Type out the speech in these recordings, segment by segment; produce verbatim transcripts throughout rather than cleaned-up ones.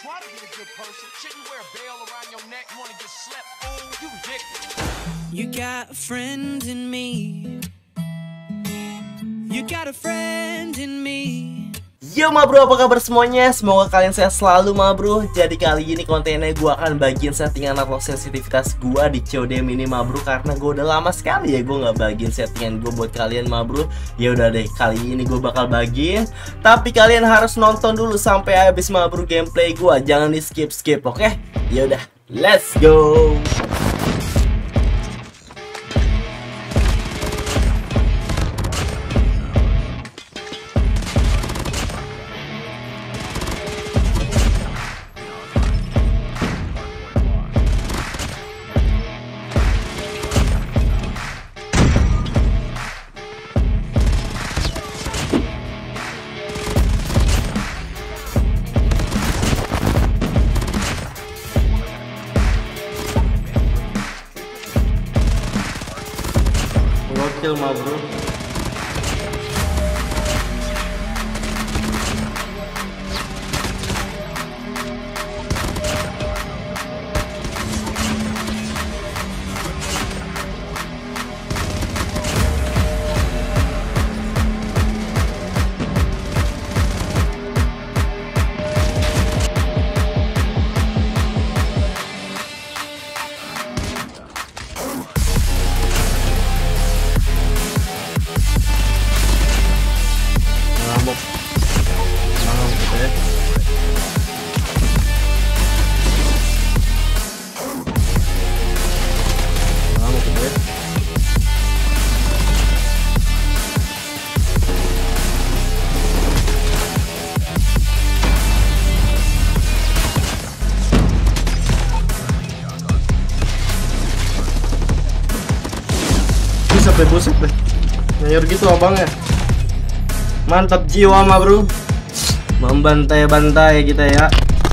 try to be a good person. Shouldn't you wear a bell around your neck? You wanna get slept? Fool, you dick. You got a friend in me. You got a friend in me. Yo ma bro, apa kabar semuanya? Semoga kalian sehat selalu ma bro. Jadi kali ini kontennya gue akan bagiin settingan atau sensitivitas gue di C O D M ini ma bro. Karena gue udah lama sekali ya gue nggak bagiin settingan gue buat kalian ma bro. Ya udah deh, kali ini gue bakal bagiin. Tapi kalian harus nonton dulu sampai habis ma bro gameplay gue. Jangan di skip skip, oke? Okay? Ya udah, let's go. Gokil ma bro. Sampai busuk deh nyayur gitu abangnya. Mantap jiwa ma bro, membantai-bantai kita ya.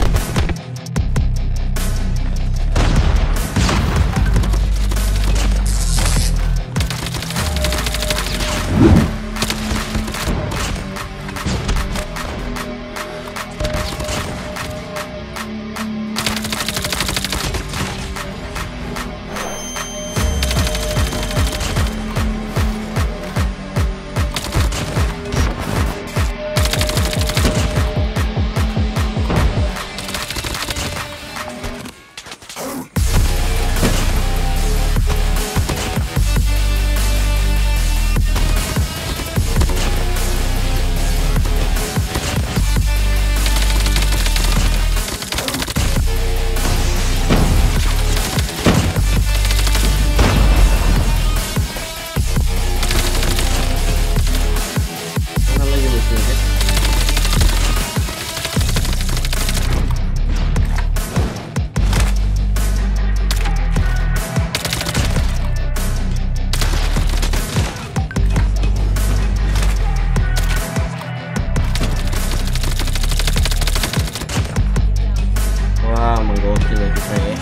Menggokil ya kita ya.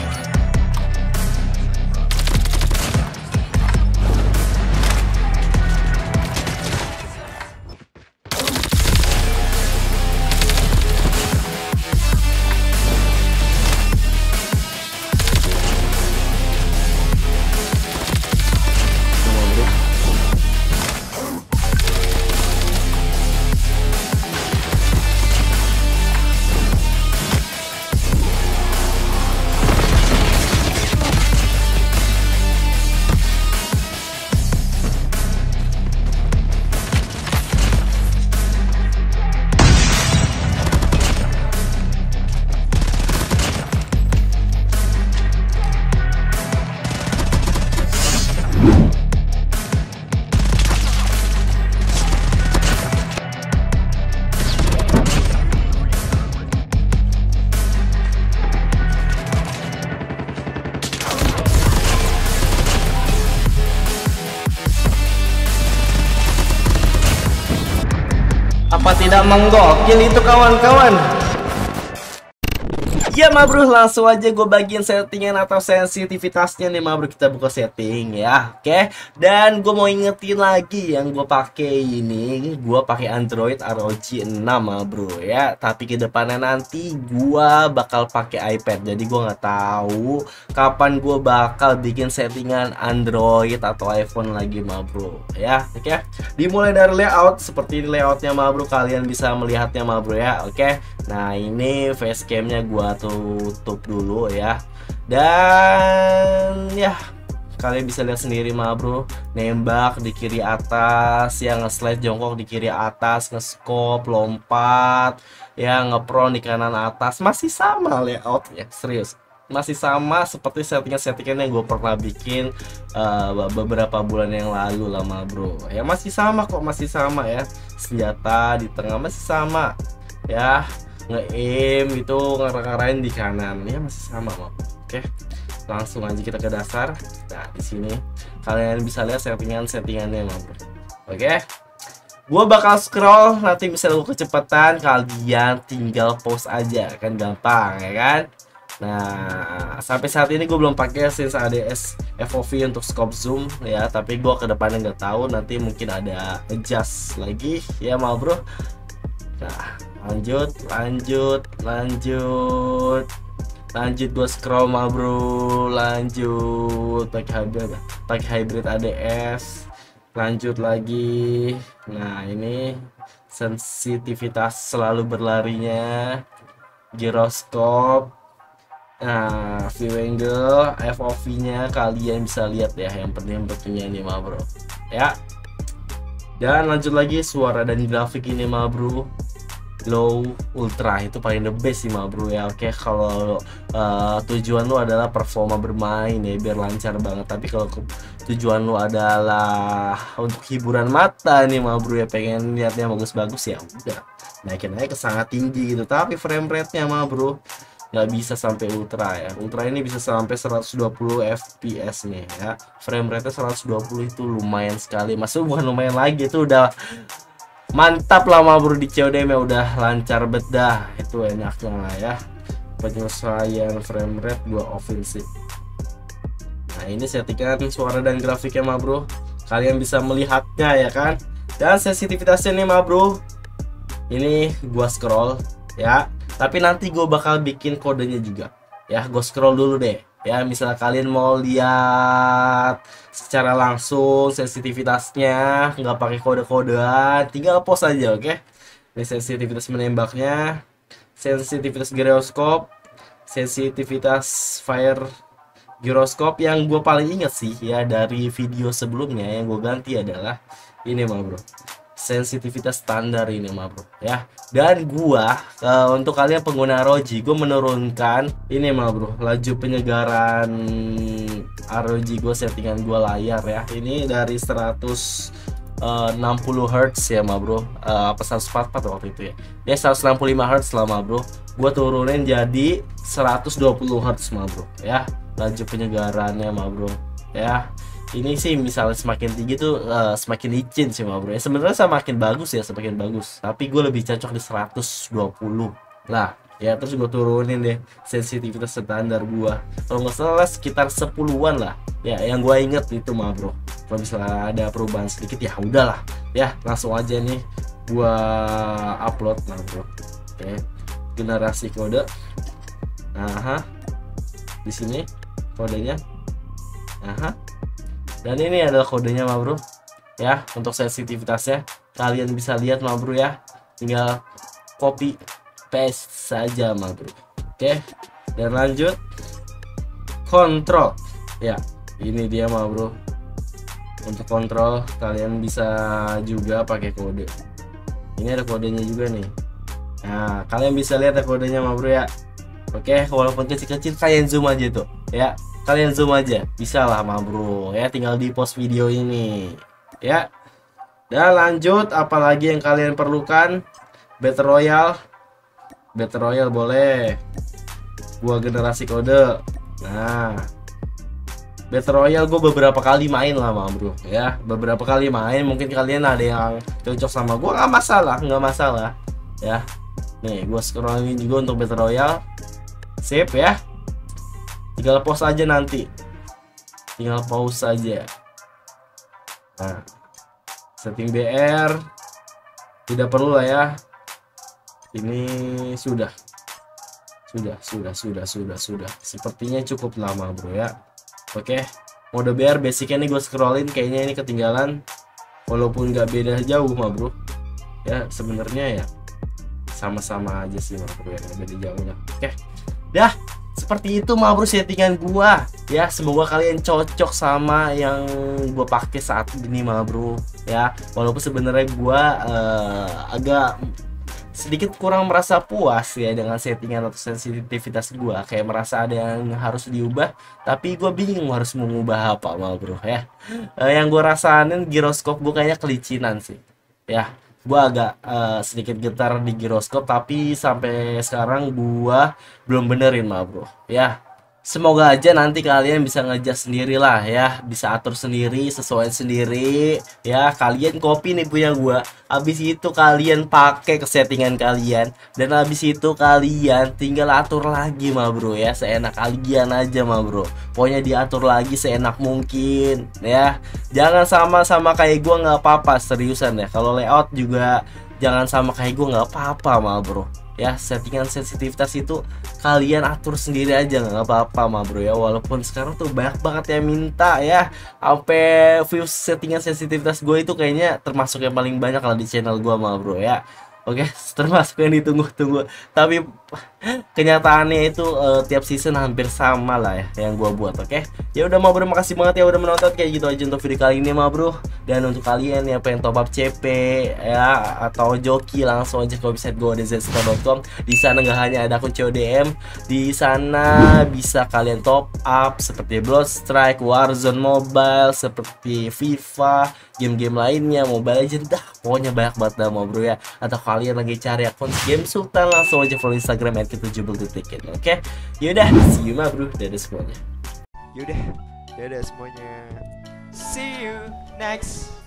Apa tidak menggokil itu kawan-kawan? Ya ma bro, langsung aja gue bagiin settingan atau sensitivitasnya nih ma bro. Kita buka setting ya, oke. Dan gue mau ingetin lagi yang gue pakai ini, gue pakai Android R O G enam ma bro ya. Tapi kedepannya nanti gue bakal pakai iPad. Jadi gue nggak tahu kapan gue bakal bikin settingan Android atau iPhone lagi ma bro ya, oke. Dimulai dari layout, seperti ini layoutnya ma bro. Kalian bisa melihatnya ma bro ya, oke. Nah ini facecamnya gue tutup dulu ya. Dan ya kalian bisa lihat sendiri ma bro, nembak di kiri atas, ya nge-slide jongkok di kiri atas, nge-scope, lompat, ya nge-prone di kanan atas. Masih sama layoutnya, serius. Masih sama seperti settingan-settingan yang gue pernah bikin uh, beberapa bulan yang lalu lah ma bro. Ya masih sama kok, masih sama ya. Senjata di tengah masih sama ya. Nge-aim gitu, ngarah-ngarahin di kanan ya masih sama ma. Oke, langsung aja kita ke dasar. Nah di sini kalian bisa lihat settingan-settingannya ma bro. Oke, gua bakal scroll, nanti bisa lu kecepatan, kalian tinggal pause aja kan, gampang ya kan. Nah sampai saat ini gue belum pakai Sense A D S F O V untuk scope zoom ya, tapi gue kedepannya nggak tahu, nanti mungkin ada adjust lagi ya ma bro. Nah lanjut lanjut lanjut lanjut gue scroll ma bro, lanjut pakai hybrid pakai hybrid A D S, lanjut lagi. Nah ini sensitivitas selalu berlarinya, giroskop, nah view angle, F O V nya kalian bisa lihat ya, yang penting-pentingnya ini ma bro ya. Dan lanjut lagi suara dan grafik ini ma bro, low ultra itu paling the best sih ma bro ya. Oke, kalau uh, tujuan lu adalah performa bermain ya biar lancar banget, tapi kalau tujuan lu adalah untuk hiburan mata nih ma bro ya, pengen lihatnya bagus-bagus ya udah naikin aja ke sangat tinggi gitu. Tapi frame rate nya ma bro nggak bisa sampai ultra ya. Ultra ini bisa sampai seratus dua puluh F P S nih ya. Frame rate nya seratus dua puluh itu lumayan sekali, maksudnya bukan lumayan lagi, itu udah mantap lah ma bro. Di C O D M ya udah lancar bedah, itu enaknya lah ya. Penyesuaian frame rate gua offin sih. Nah ini settingan suara dan grafiknya ma bro, kalian bisa melihatnya ya kan. Dan sensitivitasnya nih ma bro, ini gua scroll ya, tapi nanti gue bakal bikin kodenya juga ya. Gue scroll dulu deh ya, misalnya kalian mau lihat secara langsung sensitivitasnya nggak pakai kode-kodean, tinggal pause aja, oke. Ini sensitivitas menembaknya, sensitivitas giroskop, sensitivitas fire giroskop. Yang gue paling inget sih ya dari video sebelumnya yang gue ganti adalah ini ma bro, sensitivitas standar ini ma bro ya. Dan gua uh, untuk kalian pengguna R O G, gua menurunkan ini ma bro, laju penyegaran R O G gua, settingan gua layar ya, ini dari seratus enam puluh hertz ya ma bro, uh, apa seratus empat puluh empat waktu itu ya, dia seratus enam puluh lima hertz lah ma bro, gua turunin jadi seratus dua puluh hertz ma bro ya, laju penyegarannya ma bro ya. Ini sih misalnya semakin tinggi tuh uh, semakin licin sih ma bro ya. Sebenarnya semakin bagus ya, semakin bagus, tapi gue lebih cocok di seratus dua puluh lah ya. Terus gue turunin deh sensitivitas standar gue, kalau nggak salah sekitar sepuluhan lah ya, yang gue inget itu ma bro. Kalau misalnya ada perubahan sedikit ya udahlah ya. Langsung aja nih gue upload ma bro. Oke, generasi kode, aha, di sini kodenya, aha. Dan ini adalah kodenya ma bro ya. Untuk sensitivitasnya kalian bisa lihat ma bro ya, tinggal copy paste saja ma bro. Oke, dan lanjut kontrol ya. Ini dia ma bro, untuk kontrol kalian bisa juga pakai kode. Ini ada kodenya juga nih. Nah kalian bisa lihat ya kodenya ma bro ya. Oke, walaupun kecil-kecil kalian zoom aja tuh ya, kalian zoom aja bisa lah ma bro ya, tinggal di post video ini ya. Dan lanjut, apalagi yang kalian perlukan, Battle Royale. Battle Royale boleh, gua generasi kode. Nah Battle Royale gue beberapa kali main lah ma bro ya, beberapa kali main. Mungkin kalian ada yang cocok sama gue, nggak masalah, nggak masalah ya. Nih gue scrollin juga untuk Battle Royale. Sip ya. Tinggal pause aja nanti. Tinggal pause aja. Nah, setting B R tidak perlu lah ya. Ini sudah. Sudah, sudah, sudah, sudah, sudah. Sepertinya cukup lama, bro ya. Oke. Mode B R basicnya nih gue scrollin, kayaknya ini ketinggalan. Walaupun nggak beda jauh mah bro. Ya sebenarnya ya sama-sama aja sih mah bro, ya nggak beda jauhnya. Oke. Dah, seperti itu mah bro settingan gua. Ya semoga kalian cocok sama yang gua pakai saat ini mah bro. Ya walaupun sebenarnya gua uh, agak sedikit kurang merasa puas ya dengan settingan atau sensitivitas gua, kayak merasa ada yang harus diubah, tapi gua bingung harus mengubah apa mal bro ya. E, yang gua rasain giroskop gua kayaknya kelicinan sih ya. Gua agak uh, sedikit getar di giroskop, tapi sampai sekarang gua belum benerin mal bro ya. Semoga aja nanti kalian bisa ngejas sendiri lah ya, bisa atur sendiri, sesuai sendiri ya. Kalian copy nih punya gua, habis itu kalian pakai ke settingan kalian, dan habis itu kalian tinggal atur lagi mah bro ya, seenak kalian aja mah bro. Pokoknya diatur lagi seenak mungkin ya. Jangan sama-sama kayak gua, nggak apa-apa, seriusan ya. Kalau layout juga jangan sama kayak gua, nggak apa-apa mah bro ya. Settingan sensitivitas itu kalian atur sendiri aja, nggak apa-apa mah bro ya. Walaupun sekarang tuh banyak banget yang minta ya, sampai view settingan sensitivitas gue itu kayaknya termasuk yang paling banyak lah di channel gue mah bro ya. Oke, termasuk yang ditunggu-tunggu. Tapi kenyataannya itu uh, tiap season hampir sama lah ya yang gua buat. Oke, ya udah mah bro, makasih banget ya udah menonton. Kayak gitu aja untuk video kali ini mah bro. Dan untuk kalian yang pengen top up C P ya atau joki, langsung aja ke website gua d z store dot com. Di sana nggak hanya ada akun C O D M, di sana bisa kalian top up seperti Blood Strike, Warzone Mobile, seperti FIFA, game-game lainnya, Mobile Legends, dah pokoknya banyak banget dah mau bro ya. Atau kalian lagi cari akun Game Sultan, langsung aja follow Instagram at tujuh belas detik. Oke, yaudah, see you mah bro, dadah semuanya. Yaudah, dadah semuanya. See you next